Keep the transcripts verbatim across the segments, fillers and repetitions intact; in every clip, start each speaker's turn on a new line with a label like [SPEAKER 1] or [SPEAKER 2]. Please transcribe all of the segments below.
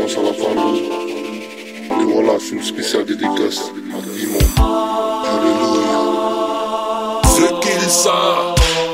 [SPEAKER 1] condoléances à la famille. Et voilà, c'est une spéciale dédicace à Dimon. Alléluia. Ce qu'il savent.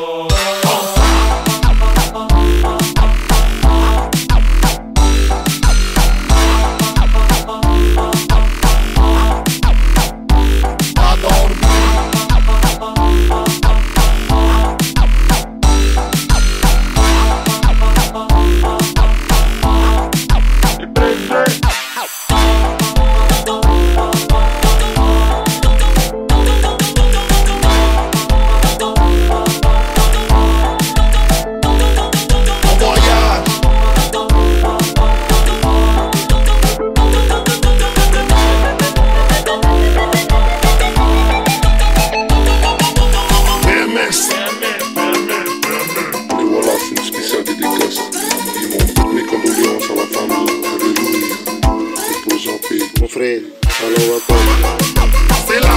[SPEAKER 2] Mon frère, alors va pas.
[SPEAKER 1] C'est là.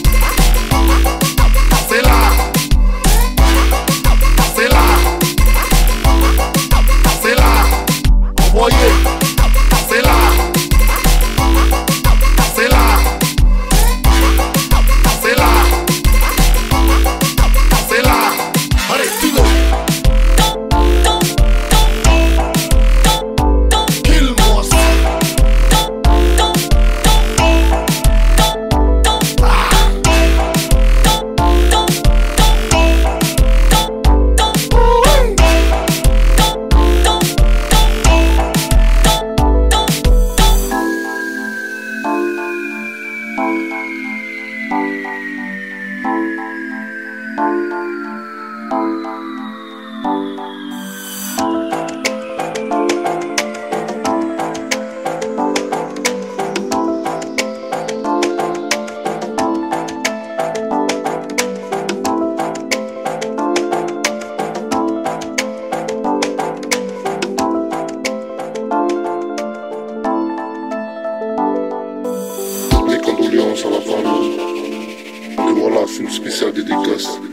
[SPEAKER 1] C'est là. C'est là. C'est là. Envoyez. C'est là. C'est là. C'est là. C'est là. Allez, dis-le. Mes condoléances à la famille. Et voilà, c'est une spéciale dédicace.